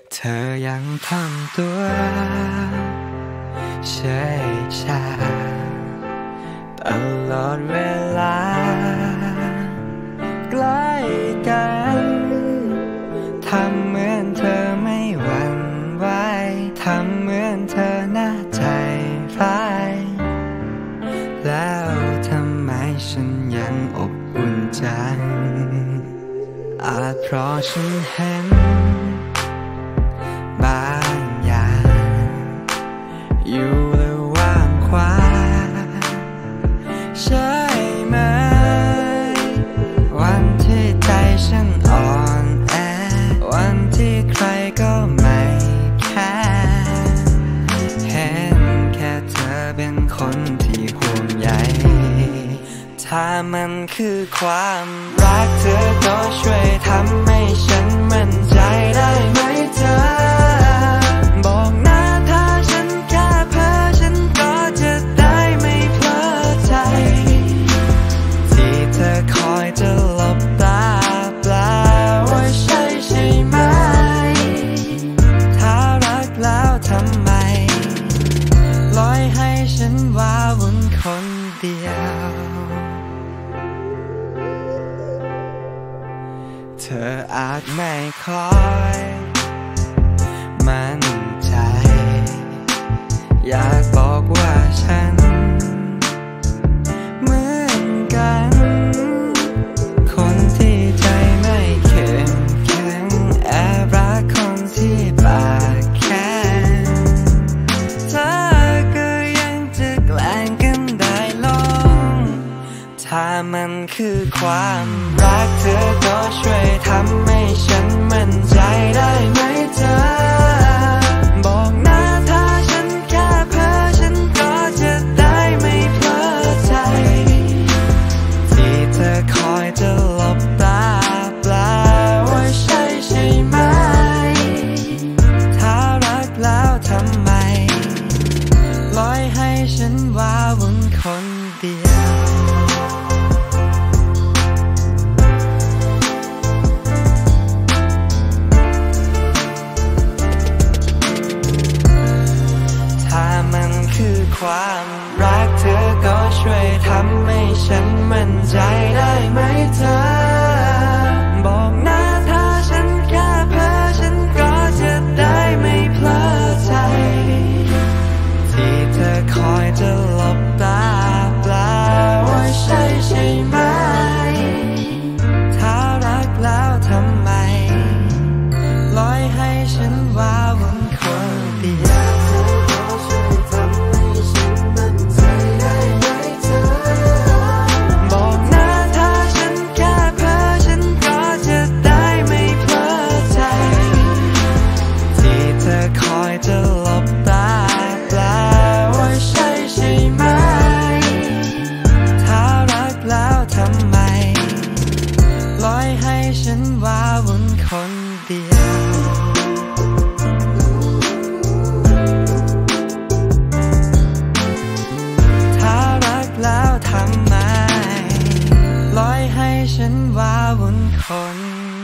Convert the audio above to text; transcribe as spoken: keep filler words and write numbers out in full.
เธอยังทำตัวเฉยชาตลอดเวลาใกล้กันทำเหมือนเธอไม่หวั่นไหวทำเหมือนเธอน่าใจร้ายแล้วทำไมฉันยังอบอุ่นใจอาจเพราะฉันเห็นบางอย่างอยู่ระหว่างขวางใช่ไหมวันที่ใจฉันอ่อนแอวันที่ใครก็ไม่แค่เห็นแค่เธอเป็นคนที่ห่วงใยถ้ามันคือความรักเธอก็ช่วยทำให้ฉันมั่นใจได้ไหมเธอบอกนะถ้าฉันแค่เพ้อฉันก็จะได้ไม่เพลิดใจที่เธอคอยจะหลบตาแปลว่าใช่ใช่ไหมถ้ารักแล้วทำไมปล่อยให้ฉันว้าวุ่นคนเดียวเธออาจไม่คอยมั่นใจอยากบอกว่าฉันเหมือนกันคนที่ใจไม่เข้มแข็งแอบรักคนที่ปากแข็งเธอก็ยังจะแกล้งกันได้ลงถ้ามันคือความรักเธอก็ช่วยทำให้ฉันมั่นใจได้ไหมเธอบอกนะถ้าฉันแค่เพ้อฉันก็จะได้ไม่เพลิดใจที่เธอคอยจะหลบตาแปลว่าใช่ใช่ไหมถ้ารักแล้วทำไมปล่อยให้ฉันว้าวุ่นคนเดียวคือความรักเธอก็ช่วยทำให้ฉันมั่นใจได้ไหมเธอบอกนะถ้าฉันแค่เพ้อฉันก็จะได้ไม่เพลิดใจที่เธอคอยจะหลบตาแปลว่าใช่ใช่ไหมถ้ารักแล้วทำไมปล่อยให้ฉันว้าวุ่นคนเดียวจะหลบตาแปลว่าใช่ใช่ไหมถ้ารักแล้วทำไมปล่อยให้ฉันว้าวุ่นคนเดียวถ้ารักแล้วทำไมปล่อยให้ฉันว้าวุ่นคน